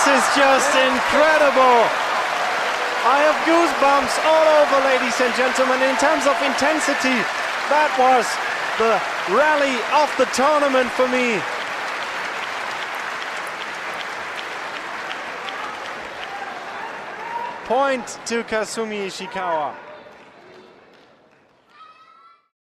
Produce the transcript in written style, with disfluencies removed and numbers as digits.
is just incredible. I have goosebumps all over, ladies and gentlemen. In terms of intensity, that was the rally of the tournament for me. Point to Kasumi Ishikawa.